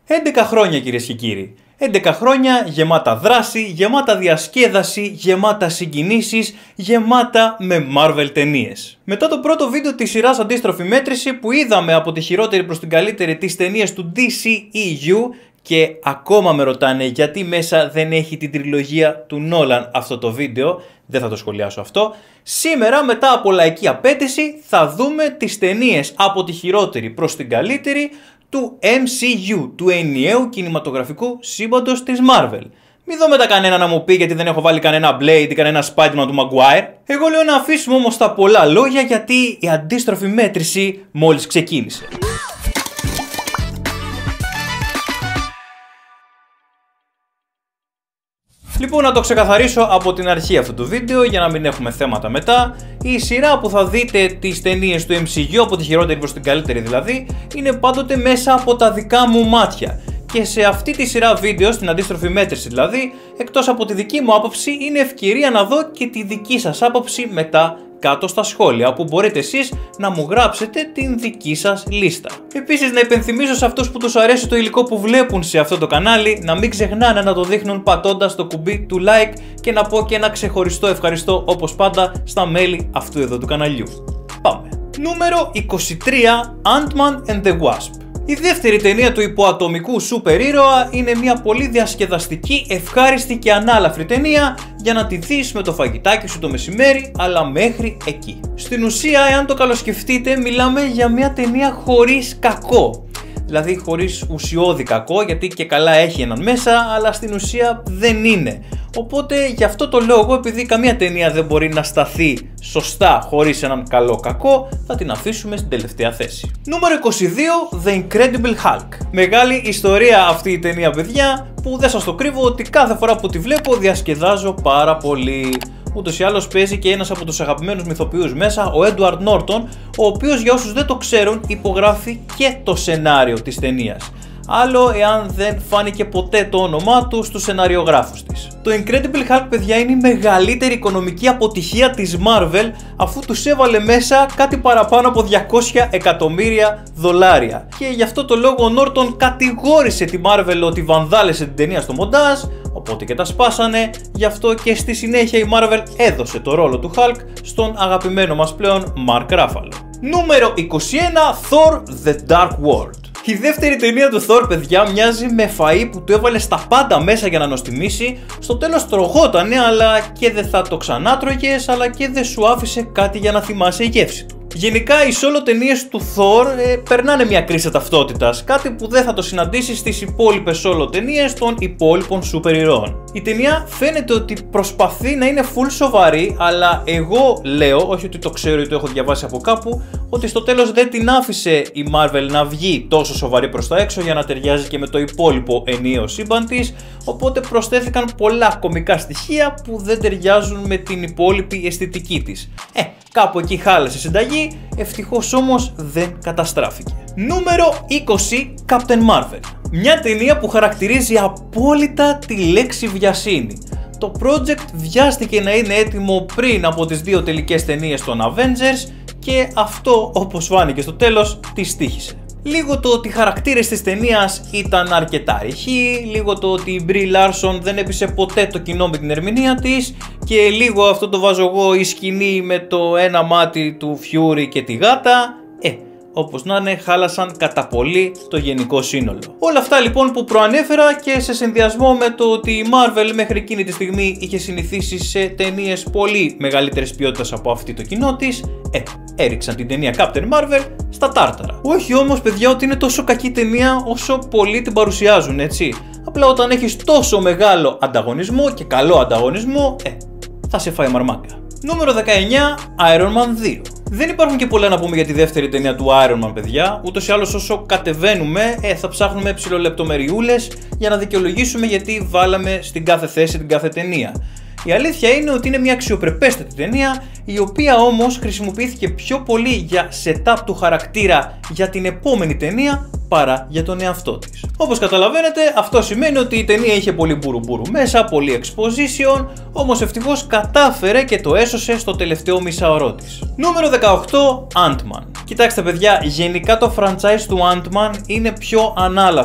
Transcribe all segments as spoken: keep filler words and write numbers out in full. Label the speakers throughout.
Speaker 1: έντεκα χρόνια κυρίες και κύριοι. έντεκα χρόνια γεμάτα δράση, γεμάτα διασκέδαση, γεμάτα συγκινήσεις, γεμάτα με Marvel ταινίες. Μετά το πρώτο βίντεο της σειράς Αντίστροφη Μέτρηση που είδαμε από τη χειρότερη προς την καλύτερη τις ταινίες του ντι σι ι γιου και ακόμα με ρωτάνε γιατί μέσα δεν έχει την τριλογία του Νόλαν αυτό το βίντεο, δεν θα το σχολιάσω αυτό. Σήμερα μετά από λαϊκή απέτηση θα δούμε τις ταινίες από τη χειρότερη προς την καλύτερη του εμ σι γιου, του ενιαίου κινηματογραφικού σύμπαντος της Marvel. Μην δω μετά κανένα να μου πει γιατί δεν έχω βάλει κανένα Blade ή κανένα Spider-Man του Maguire. Εγώ λέω να αφήσουμε όμως τα πολλά λόγια γιατί η αντίστροφη μέτρηση μόλις ξεκίνησε. Λοιπόν, να το ξεκαθαρίσω από την αρχή αυτού του βίντεο για να μην έχουμε θέματα μετά. Η σειρά που θα δείτε τις ταινίες του εμ σι γιου, από τη χειρότερη προς την καλύτερη δηλαδή, είναι πάντοτε μέσα από τα δικά μου μάτια. Και σε αυτή τη σειρά βίντεο, στην αντίστροφη μέτρηση δηλαδή, εκτός από τη δική μου άποψη, είναι ευκαιρία να δω και τη δική σας άποψη μετά κάτω στα σχόλια, όπου μπορείτε εσείς να μου γράψετε την δική σας λίστα. Επίσης, να υπενθυμίσω σε αυτούς που τους αρέσει το υλικό που βλέπουν σε αυτό το κανάλι να μην ξεχνάνε να το δείχνουν πατώντας το κουμπί του like και να πω και ένα ξεχωριστό ευχαριστώ όπως πάντα στα μέλη αυτού εδώ του καναλιού. Πάμε. Νούμερο είκοσι τρία, Ant-Man and the Wasp. Η δεύτερη ταινία του υποατομικού σούπερ ήρωα είναι μια πολύ διασκεδαστική, ευχάριστη και ανάλαφρη ταινία για να τη δεις με το φαγητάκι σου το μεσημέρι, αλλά μέχρι εκεί. Στην ουσία, εάν το καλοσκεφτείτε, μιλάμε για μια ταινία χωρίς κακό. Δηλαδή χωρίς ουσιώδη κακό, γιατί και καλά έχει έναν μέσα, αλλά στην ουσία δεν είναι. Οπότε γι' αυτό το λόγο, επειδή καμία ταινία δεν μπορεί να σταθεί σωστά χωρίς έναν καλό κακό, θα την αφήσουμε στην τελευταία θέση. Νούμερο είκοσι δύο, The Incredible Hulk. Μεγάλη ιστορία αυτή η ταινία, παιδιά, που δεν σας το κρύβω ότι κάθε φορά που τη βλέπω διασκεδάζω πάρα πολύ. Ούτως ή άλλως παίζει και ένας από τους αγαπημένους μυθοποιούς μέσα, ο Edward Norton, ο οποίος για όσους δεν το ξέρουν υπογράφει και το σενάριο της ταινίας. Άλλο εάν δεν φάνηκε ποτέ το όνομά του στους σεναριογράφους της. Το Incredible Hulk, παιδιά, είναι η μεγαλύτερη οικονομική αποτυχία της Marvel, αφού τους έβαλε μέσα κάτι παραπάνω από διακόσια εκατομμύρια δολάρια. Και γι' αυτό το λόγο ο Norton κατηγόρησε τη Marvel ότι βανδάλεσε την ταινία στο μοντάζ, οπότε και τα σπάσανε, γι' αυτό και στη συνέχεια η Marvel έδωσε το ρόλο του Hulk στον αγαπημένο μας πλέον Mark Ruffalo. Νούμερο είκοσι ένα, Thor The Dark World. Η δεύτερη ταινία του Thor, παιδιά, μοιάζει με φαΐ που του έβαλε στα πάντα μέσα για να νοστιμήσει. Στο τέλος τρογότανε, αλλά και δεν θα το ξανάτρωγες, αλλά και δεν σου άφησε κάτι για να θυμάσαι η γεύση του. Γενικά οι solo ταινίες του Thor ε, περνάνε μια κρίση ταυτότητας, κάτι που δεν θα το συναντήσεις στις υπόλοιπες solo ταινίες των υπόλοιπων σούπερ ηρώων. Η ταινία φαίνεται ότι προσπαθεί να είναι full σοβαρή, αλλά εγώ λέω, όχι ότι το ξέρω ή το έχω διαβάσει από κάπου, ότι στο τέλος δεν την άφησε η Marvel να βγει τόσο σοβαρή προς τα έξω για να ταιριάζει και με το υπόλοιπο ενιαίο σύμπαν της, οπότε προσθέθηκαν πολλά κωμικά στοιχεία που δεν ταιριάζουν με την υπόλοιπη αισθητική της. Ε, κάπου εκεί χάλασε συνταγή, ευτυχώς όμως δεν καταστράφηκε. Νούμερο είκοσι, Captain Marvel. Μια ταινία που χαρακτηρίζει απόλυτα τη λέξη βιασύνη. Το project βιάστηκε να είναι έτοιμο πριν από τις δύο τελικές ταινίες των Avengers και αυτό, όπως φάνηκε στο τέλος, της τύχησε. Λίγο το ότι οι χαρακτήρες της ταινίας ήταν αρκετά ρηχοί, λίγο το ότι η Brie Larson δεν έπεισε ποτέ το κοινό με την ερμηνεία της και λίγο αυτό το βάζω εγώ η σκηνή με το ένα μάτι του Fury και τη γάτα. Ε, όπως να είναι, χάλασαν κατά πολύ το γενικό σύνολο. Όλα αυτά λοιπόν που προανέφερα και σε συνδυασμό με το ότι η Marvel μέχρι εκείνη τη στιγμή είχε συνηθίσει σε ταινίες πολύ μεγαλύτερης ποιότητας από αυτή το κοινό της, ε, έριξαν την ταινία Captain Marvel στα τάρταρα. Όχι όμως, παιδιά, ότι είναι τόσο κακή ταινία όσο πολλοί την παρουσιάζουν, έτσι. Απλά όταν έχεις τόσο μεγάλο ανταγωνισμό και καλό ανταγωνισμό, ε, θα σε φάει μαρμάκα. Νούμερο δεκαεννιά, Iron Man δύο. Δεν υπάρχουν και πολλά να πούμε για τη δεύτερη ταινία του Iron Man, παιδιά. Ούτως ή άλλως όσο κατεβαίνουμε, ε, θα ψάχνουμε ψιλολεπτομεριούλες για να δικαιολογήσουμε γιατί βάλαμε στην κάθε θέση την κάθε ταινία. Η αλήθεια είναι ότι είναι μια αξιοπρεπέστατη ταινία, η οποία όμως χρησιμοποιήθηκε πιο πολύ για setup του χαρακτήρα για την επόμενη ταινία παρά για τον εαυτό της. Όπως καταλαβαίνετε, αυτό σημαίνει ότι η ταινία είχε πολύ μπουρουμπουρου μέσα, πολύ exposition, όμως ευτυχώς κατάφερε και το έσωσε στο τελευταίο μισάωρό της. Νούμερο δεκαοκτώ, Ant-Man. Κοιτάξτε, παιδιά, γενικά το franchise του Ant-Man είναι πιο ανάλαφρο.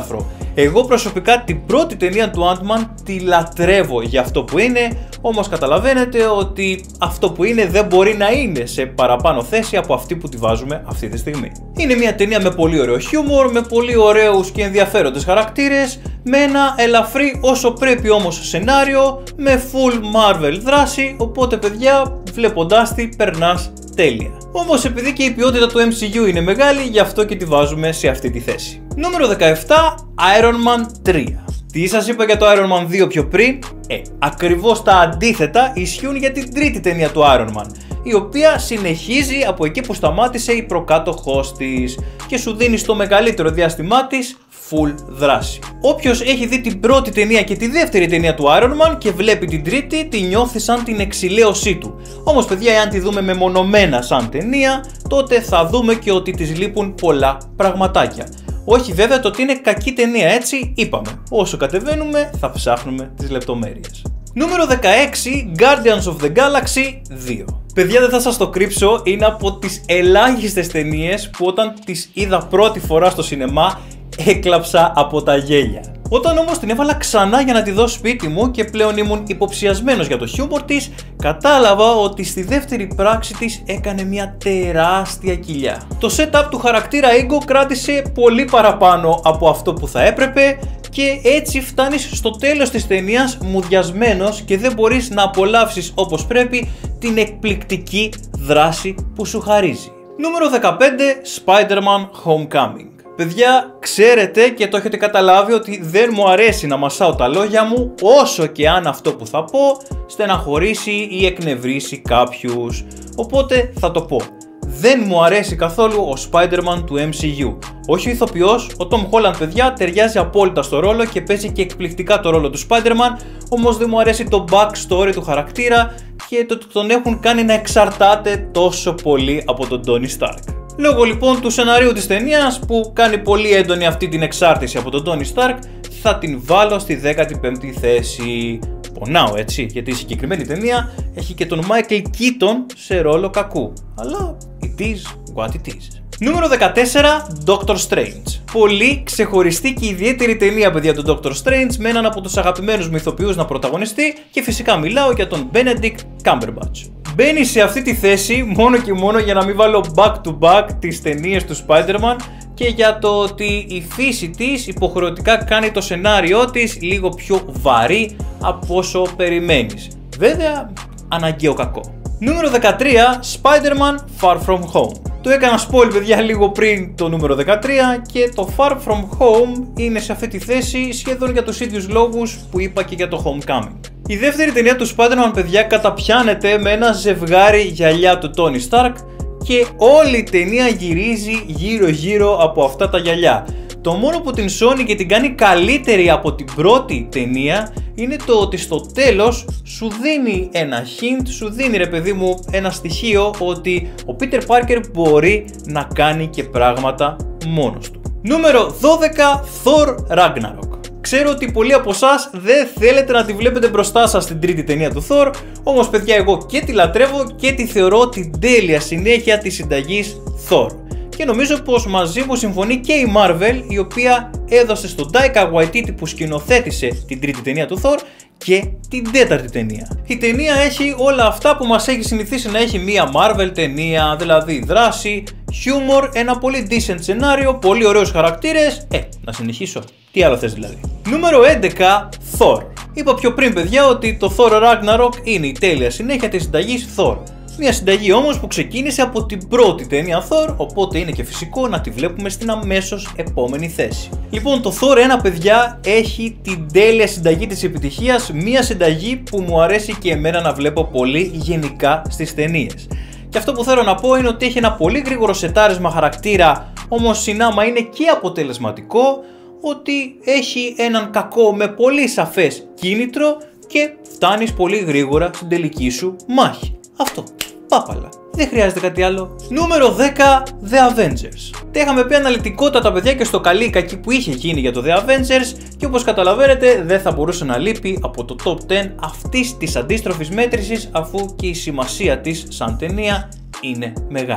Speaker 1: Εγώ προσωπικά την πρώτη ταινία του Ant-Man τη λατρεύω για αυτό που είναι, όμως καταλαβαίνετε ότι αυτό που είναι δεν μπορεί να είναι σε παραπάνω θέση από αυτή που τη βάζουμε αυτή τη στιγμή. Είναι μια ταινία με πολύ ωραίο χιούμορ, με πολύ ωραίους και ενδιαφέροντες χαρακτήρες, με ένα ελαφρύ όσο πρέπει όμως σενάριο, με full Marvel δράση, οπότε παιδιά βλέποντάς τη περνάς τέλεια. Όμως επειδή και η ποιότητα του εμ σι γιου είναι μεγάλη, γι' αυτό και τη βάζουμε σε αυτή τη θέση. Νούμερο δεκαεπτά, Iron Man τρία. Τι σας είπα για το Iron Man δύο πιο πριν? Ε, ακριβώς τα αντίθετα ισχύουν για την τρίτη ταινία του Iron Man, η οποία συνεχίζει από εκεί που σταμάτησε η προκάτοχός της και σου δίνει στο μεγαλύτερο διάστημά της full δράση. Όποιος έχει δει την πρώτη ταινία και τη δεύτερη ταινία του Iron Man και βλέπει την τρίτη, τη νιώθει σαν την εξηλαίωσή του. Όμως παιδιά, εάν τη δούμε μεμονωμένα σαν ταινία, τότε θα δούμε και ότι της λείπουν πολλά πραγματάκια. Όχι βέβαια το ότι είναι κακή ταινία, έτσι είπαμε. Όσο κατεβαίνουμε θα ψάχνουμε τις λεπτομέρειες. Νούμερο δεκαέξι, Guardians of the Galaxy δύο. Παιδιά, δεν θα σας το κρύψω, είναι από τις ελάχιστες ταινίες που όταν τις είδα πρώτη φορά στο σινεμά έκλαψα από τα γέλια. Όταν όμως την έβαλα ξανά για να τη δω σπίτι μου και πλέον ήμουν υποψιασμένος για το χιούμορ της, κατάλαβα ότι στη δεύτερη πράξη της έκανε μια τεράστια κοιλιά. Το setup του χαρακτήρα Ego κράτησε πολύ παραπάνω από αυτό που θα έπρεπε και έτσι φτάνεις στο τέλος της ταινίας μουδιασμένος και δεν μπορείς να απολαύσεις όπως πρέπει την εκπληκτική δράση που σου χαρίζει. Νούμερο δεκαπέντε, Spider-Man Homecoming. Παιδιά, ξέρετε και το έχετε καταλάβει ότι δεν μου αρέσει να μασάω τα λόγια μου, όσο και αν αυτό που θα πω στεναχωρήσει ή εκνευρίσει κάποιους. Οπότε θα το πω. Δεν μου αρέσει καθόλου ο Spider-Man του εμ σι γιου. Όχι ο ηθοποιός, ο Tom Holland παιδιά ταιριάζει απόλυτα στο ρόλο και παίζει και εκπληκτικά το ρόλο του Spider-Man, όμως δεν μου αρέσει το backstory του χαρακτήρα και το ότι τον έχουν κάνει να εξαρτάται τόσο πολύ από τον Tony Stark. Λόγω λοιπόν του σεναρίου της ταινίας που κάνει πολύ έντονη αυτή την εξάρτηση από τον Tony Stark, θα την βάλω στη δέκατη πέμπτη θέση. Πονάω έτσι, γιατί η συγκεκριμένη ταινία έχει και τον Michael Keaton σε ρόλο κακού. Αλλά it is what it is. Νούμερο δεκατέσσερα, Doctor Strange. Πολύ ξεχωριστή και ιδιαίτερη ταινία, παιδιά, του Doctor Strange, με έναν από τους αγαπημένους μου ηθοποιούς να πρωταγωνιστεί και φυσικά μιλάω για τον Benedict Cumberbatch. Μπαίνει σε αυτή τη θέση μόνο και μόνο για να μην βάλω back to back τις ταινίες του Spider-Man και για το ότι η φύση της υποχρεωτικά κάνει το σενάριό της λίγο πιο βαρύ από όσο περιμένεις. Βέβαια, αναγκαίο κακό. Νούμερο δεκατρία, Spider-Man Far From Home. Το έκανα spoil παιδιά λίγο πριν το νούμερο δεκατρία και το Far From Home είναι σε αυτή τη θέση σχεδόν για τους ίδιους λόγους που είπα και για το Homecoming. Η δεύτερη ταινία του Spider-Man παιδιά καταπιάνεται με ένα ζευγάρι γυαλιά του Tony Stark και όλη η ταινία γυρίζει γύρω γύρω από αυτά τα γυαλιά. Το μόνο που την σώνει και την κάνει καλύτερη από την πρώτη ταινία είναι το ότι στο τέλος σου δίνει ένα hint, σου δίνει ρε παιδί μου ένα στοιχείο ότι ο Peter Parker μπορεί να κάνει και πράγματα μόνος του. Νούμερο δώδεκα, Thor Ragnarok. Ξέρω ότι πολλοί από εσάς δεν θέλετε να τη βλέπετε μπροστά σας στην τρίτη ταινία του Thor, όμως παιδιά εγώ και τη λατρεύω και τη θεωρώ την τέλεια συνέχεια της συνταγής Thor. Και νομίζω πως μαζί μου συμφωνεί και η Marvel, η οποία έδωσε στον Taika Waititi που σκηνοθέτησε την τρίτη ταινία του Thor και την τέταρτη ταινία. Η ταινία έχει όλα αυτά που μας έχει συνηθίσει να έχει μία Marvel ταινία, δηλαδή δράση, χιούμορ, ένα πολύ decent σενάριο, πολύ ωραίους χαρακτήρες. Ε, να συνεχίσω. Τι άλλο θες δηλαδή. Νούμερο έντεκα, Thor. Είπα πιο πριν παιδιά ότι το Thor Ragnarok είναι η τέλεια συνέχεια της συνταγής Thor. Μια συνταγή όμως που ξεκίνησε από την πρώτη ταινία Thor, οπότε είναι και φυσικό να τη βλέπουμε στην αμέσως επόμενη θέση. Λοιπόν, το Thor ένα παιδιά έχει την τέλεια συνταγή της επιτυχίας, μια συνταγή που μου αρέσει και εμένα να βλέπω πολύ γενικά στις ταινίες. Και αυτό που θέλω να πω είναι ότι έχει ένα πολύ γρήγορο σετάρισμα χαρακτήρα, όμως συνάμα είναι και αποτελεσματικό, ότι έχει έναν κακό με πολύ σαφές κίνητρο και φτάνεις πολύ γρήγορα στην τελική σου μάχη. Αυτό. Πάπαλα. Δεν χρειάζεται κάτι άλλο. Νούμερο δέκα, The Avengers. Τα είχαμε πει αναλυτικότατα παιδιά και στο καλή ή κακή που είχε γίνει για το The Avengers και όπως καταλαβαίνετε δεν θα μπορούσε να λείπει από το top δέκα αυτής της αντίστροφης μέτρησης, αφού και η σημασία της σαν ταινία είναι μεγάλη.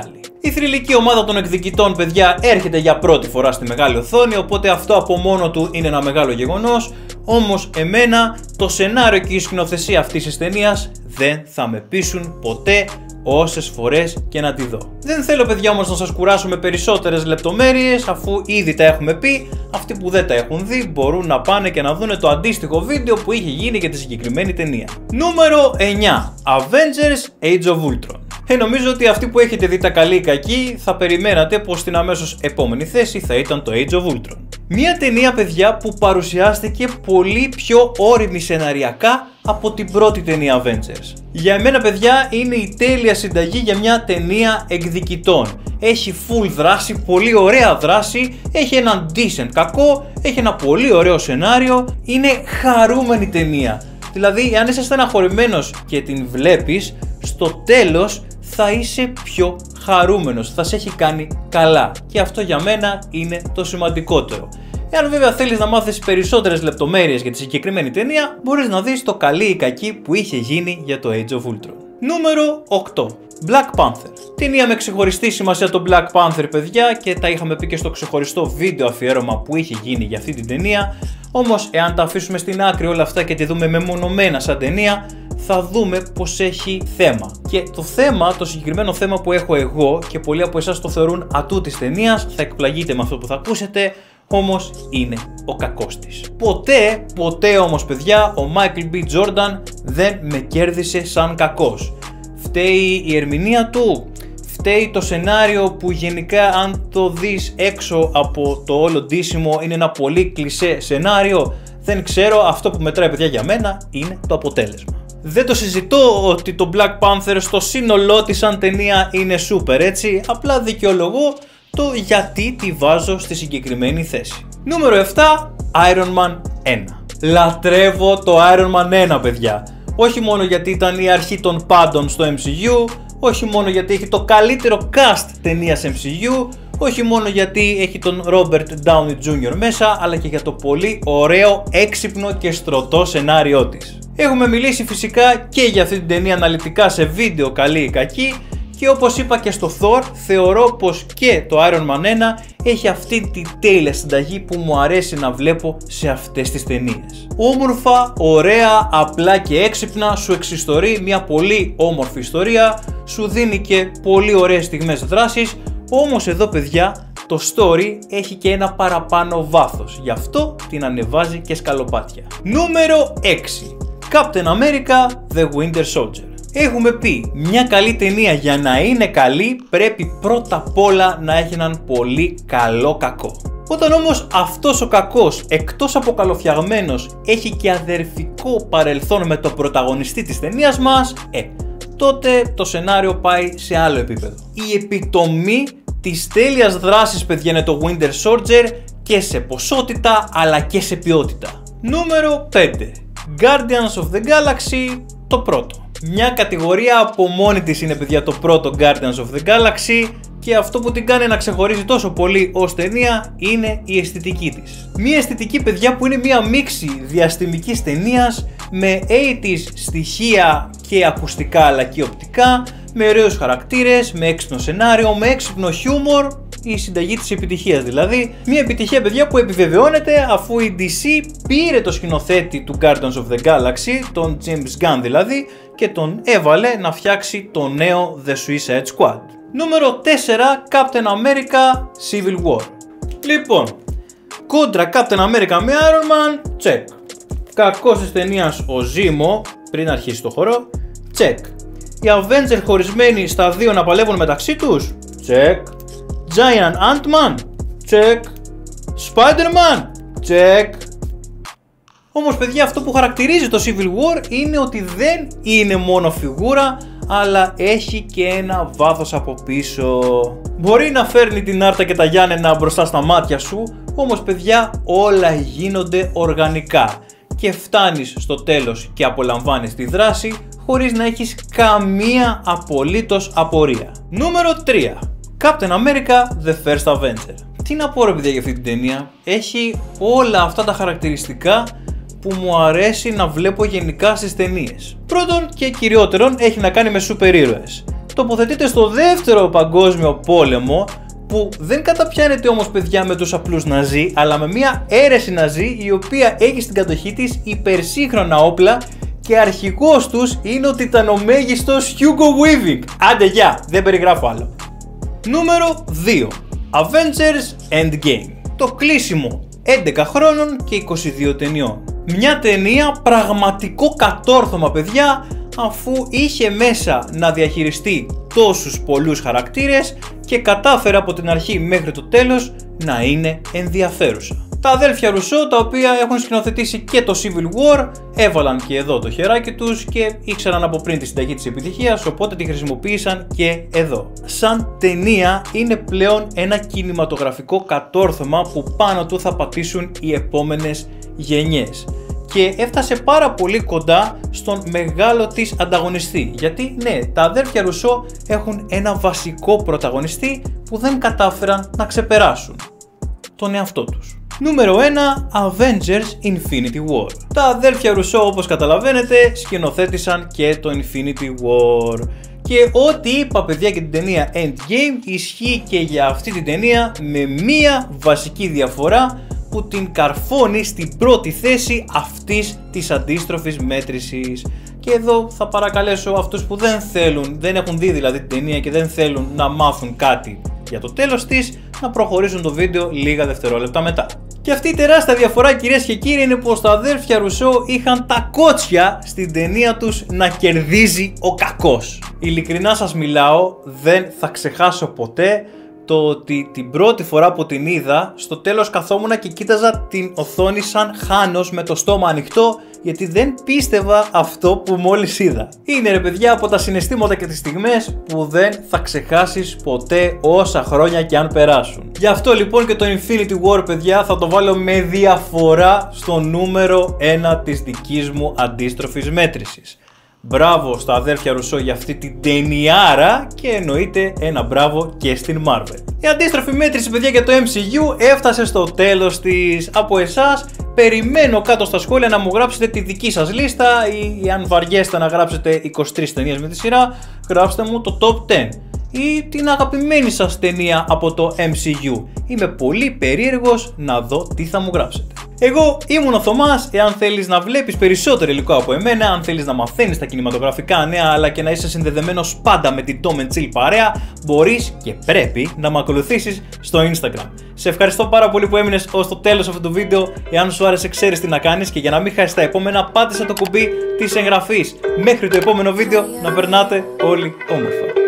Speaker 1: Η θρυλική ομάδα των εκδικητών, παιδιά, έρχεται για πρώτη φορά στη μεγάλη οθόνη, οπότε αυτό από μόνο του είναι ένα μεγάλο γεγονός. Όμως εμένα το σενάριο και η σκηνοθεσία αυτής της ταινίας δεν θα με πείσουν ποτέ, όσες φορές και να τη δω. Δεν θέλω, παιδιά, όμως να σας κουράσω με περισσότερες λεπτομέρειες, αφού ήδη τα έχουμε πει. Αυτοί που δεν τα έχουν δει μπορούν να πάνε και να δουν το αντίστοιχο βίντεο που είχε γίνει για τη συγκεκριμένη ταινία. Νούμερο εννιά. Avengers Age of Ultron. Ε, νομίζω ότι αυτοί που έχετε δει τα καλή ή κακή θα περιμένατε πως στην αμέσως επόμενη θέση θα ήταν το Age of Ultron. Μια ταινία, παιδιά, που παρουσιάστηκε πολύ πιο όριμη σεναριακά από την πρώτη ταινία Avengers. Για εμένα, παιδιά, είναι η τέλεια συνταγή για μια ταινία εκδικητών. Έχει full δράση, πολύ ωραία δράση, έχει έναν decent κακό, έχει ένα πολύ ωραίο σενάριο, είναι χαρούμενη ταινία. Δηλαδή, αν είσαι στεναχωρημένος και την βλέπεις, στο τέλος θα είσαι πιο χαρούμενος, θα σε έχει κάνει καλά. Και αυτό για μένα είναι το σημαντικότερο. Εάν βέβαια θέλεις να μάθεις περισσότερες λεπτομέρειες για τη συγκεκριμένη ταινία, μπορείς να δεις το καλή ή κακή που είχε γίνει για το Age of Ultron. Νούμερο οκτώ. Black Panther. Ταινία με ξεχωριστή σημασία το Black Panther, παιδιά, και τα είχαμε πει και στο ξεχωριστό βίντεο αφιέρωμα που είχε γίνει για αυτή την ταινία. Όμως, εάν τα αφήσουμε στην άκρη όλα αυτά και τη δούμε μεμονωμένα σαν ταινία, θα δούμε πως έχει θέμα. Και το θέμα, το συγκεκριμένο θέμα που έχω εγώ και πολλοί από εσάς το θεωρούν ατού της ταινίας, θα εκπλαγείτε με αυτό που θα ακούσετε, όμως είναι ο κακός της. Ποτέ, ποτέ όμως, παιδιά, ο Michael μπι. Jordan δεν με κέρδισε σαν κακός. Φταίει η ερμηνεία του, φταίει το σενάριο που γενικά αν το δεις έξω από το όλο ντύσιμο είναι ένα πολύ κλισέ σενάριο. Δεν ξέρω, αυτό που μετράει, παιδιά, για μένα είναι το αποτέλεσμα. Δεν το συζητώ ότι το Black Panther στο σύνολό της σαν ταινία είναι super, έτσι, απλά δικαιολογώ το γιατί τη βάζω στη συγκεκριμένη θέση. Νούμερο επτά. Iron Man ένα. Λατρεύω το Iron Man ένα, παιδιά. Όχι μόνο γιατί ήταν η αρχή των πάντων στο εμ σι γιου, όχι μόνο γιατί έχει το καλύτερο cast ταινίας εμ σι γιου, όχι μόνο γιατί έχει τον Robert Downey τζούνιορ μέσα, αλλά και για το πολύ ωραίο, έξυπνο και στρωτό σενάριό της. Έχουμε μιλήσει φυσικά και για αυτή την ταινία αναλυτικά σε βίντεο καλή ή κακή, και όπως είπα και στο Thor, θεωρώ πως και το Iron Man ένα έχει αυτή τη τέλεια συνταγή που μου αρέσει να βλέπω σε αυτές τις ταινίες. Όμορφα, ωραία, απλά και έξυπνα σου εξιστορεί μια πολύ όμορφη ιστορία, σου δίνει και πολύ ωραίες στιγμές δράσης, όμως εδώ, παιδιά, το story έχει και ένα παραπάνω βάθος, γι' αυτό την ανεβάζει και σκαλοπάτια. Νούμερο έξι. Captain America The Winter Soldier. Έχουμε πει, μια καλή ταινία για να είναι καλή πρέπει πρώτα απ' όλα να έχει έναν πολύ καλό κακό. Όταν όμως αυτός ο κακός, εκτός από καλοφτιαγμένος, έχει και αδερφικό παρελθόν με τον πρωταγωνιστή της ταινίας μας, ε, τότε το σενάριο πάει σε άλλο επίπεδο. Η επιτομή της τέλειας δράσης, παιδιά, είναι το Winter Soldier, και σε ποσότητα αλλά και σε ποιότητα. Νούμερο πέντε. Guardians of the Galaxy, το πρώτο. Μια κατηγορία από μόνη της είναι, παιδιά, το πρώτο Guardians of the Galaxy, και αυτό που την κάνει να ξεχωρίζει τόσο πολύ ως ταινία είναι η αισθητική της. Μια αισθητική, παιδιά, που είναι μια μίξη διαστημικής ταινίας με ογδόντα στοιχεία και ακουστικά αλλά και οπτικά, με ωραίους χαρακτήρες, με έξυπνο σενάριο, με έξυπνο χιούμορ, η συνταγή της επιτυχίας δηλαδή. Μια επιτυχία, παιδιά, που επιβεβαιώνεται αφού η ντι σι πήρε το σκηνοθέτη του Guardians of the Galaxy, τον James Gunn δηλαδή, και τον έβαλε να φτιάξει το νέο The Suicide Squad. Νούμερο τέσσερα. Captain America Civil War. Λοιπόν, κόντρα Captain America με Iron Man, check. Κακός της ταινίας ο Ζήμο, πριν αρχίσει το χορό, check. Οι Avengers χωρισμένοι στα δύο να παλεύουν μεταξύ τους, check. Giant Ant-Man, check. Spider-Man, check. Όμως, παιδιά, αυτό που χαρακτηρίζει το Civil War είναι ότι δεν είναι μόνο φιγούρα, αλλά έχει και ένα βάθος από πίσω. Μπορεί να φέρνει την Άρτα και τα Γιάννενα μπροστά στα μάτια σου, όμως, παιδιά, όλα γίνονται οργανικά και φτάνεις στο τέλος και απολαμβάνεις τη δράση χωρίς να έχεις καμία απολύτως απορία. Νούμερο τρία. Captain America The First Avenger. Τι να πω, ρε παιδιά, για αυτή την ταινία. Έχει όλα αυτά τα χαρακτηριστικά που μου αρέσει να βλέπω γενικά στις ταινίες. Πρώτον και κυριότερον, έχει να κάνει με σούπερ ήρωες. τοποθετείται στο δεύτερο παγκόσμιο πόλεμο, που δεν καταπιάνεται όμως παιδιά με τους απλούς Ναζί, αλλά με μια αίρεση Ναζί η οποία έχει στην κατοχή της υπερσύγχρονα όπλα και αρχηγός τους είναι ο τιτανομέγιστος Hugo Weaving. Άντε γεια, δεν περιγράφω άλλο. Νούμερο δύο. Avengers Endgame. Το κλείσιμο έντεκα χρόνων και είκοσι δύο ταινιών. Μια ταινία πραγματικό κατόρθωμα παιδιά, αφού είχε μέσα να διαχειριστεί τόσους πολλούς χαρακτήρες και κατάφερε από την αρχή μέχρι το τέλος να είναι ενδιαφέρουσα. Τα αδέλφια Ρουσό, τα οποία έχουν σκηνοθετήσει και το Civil War, έβαλαν και εδώ το χεράκι τους και ήξεραν από πριν τη συνταγή της επιτυχίας, οπότε τη χρησιμοποίησαν και εδώ. Σαν ταινία είναι πλέον ένα κινηματογραφικό κατόρθωμα που πάνω του θα πατήσουν οι επόμενες γενιές. Και έφτασε πάρα πολύ κοντά στον μεγάλο της ανταγωνιστή. Γιατί ναι, τα αδέρφια Ρουσό έχουν ένα βασικό πρωταγωνιστή που δεν κατάφεραν να ξεπεράσουν. Τον εαυτό τους. Νούμερο ένα. Avengers Infinity War. Τα αδέρφια Ρουσό, όπως καταλαβαίνετε, σκηνοθέτησαν και το Infinity War. Και ό,τι είπα παιδιά για την ταινία Endgame ισχύει και για αυτή την ταινία, με μία βασική διαφορά που την καρφώνει στην πρώτη θέση αυτής της αντίστροφης μέτρησης. Και εδώ θα παρακαλέσω αυτούς που δεν θέλουν, δεν έχουν δει δηλαδή την ταινία και δεν θέλουν να μάθουν κάτι για το τέλος της, να προχωρήσουν το βίντεο λίγα δευτερόλεπτα μετά. Και αυτή η τεράστια διαφορά, κυρίες και κύριοι, είναι πως τα αδέρφια Ρουσό είχαν τα κότσια στην ταινία τους να κερδίζει ο κακός. Ειλικρινά σας μιλάω, δεν θα ξεχάσω ποτέ το ότι την πρώτη φορά που την είδα, στο τέλος καθόμουνα και κοίταζα την οθόνη σαν χάνος με το στόμα ανοιχτό, γιατί δεν πίστευα αυτό που μόλις είδα. Είναι ρε παιδιά από τα συναισθήματα και τις στιγμές που δεν θα ξεχάσεις ποτέ όσα χρόνια και αν περάσουν. Γι' αυτό λοιπόν και το Infinity War παιδιά θα το βάλω με διαφορά στο νούμερο ένα της δικής μου αντίστροφης μέτρησης. Μπράβο στα αδέρφια Ρουσό για αυτή την ταινιάρα και εννοείται ένα μπράβο και στην Marvel. Η αντίστροφη μέτρηση παιδιά για το εμ σι γιου έφτασε στο τέλος της. Από εσάς περιμένω κάτω στα σχόλια να μου γράψετε τη δική σας λίστα ή αν βαριέστε να γράψετε είκοσι τρεις ταινίες με τη σειρά, γράψτε μου το top δέκα ή την αγαπημένη σας ταινία από το εμ σι γιου. Είμαι πολύ περίεργος να δω τι θα μου γράψετε. Εγώ ήμουν ο Θωμάς. Εάν θέλεις να βλέπεις περισσότερο υλικό από εμένα, αν θέλεις να μαθαίνεις τα κινηματογραφικά νέα αλλά και να είσαι συνδεδεμένος πάντα με την Tom and Chill παρέα, μπορείς και πρέπει να με ακολουθήσεις στο Instagram. Σε ευχαριστώ πάρα πολύ που έμεινες ως το τέλος αυτού του βίντεο. Εάν σου άρεσε ξέρεις τι να κάνεις και για να μην χάσεις τα επόμενα πάτησε το κουμπί της εγγραφής. Μέχρι το επόμενο βίντεο να περνάτε όλοι όμορφα.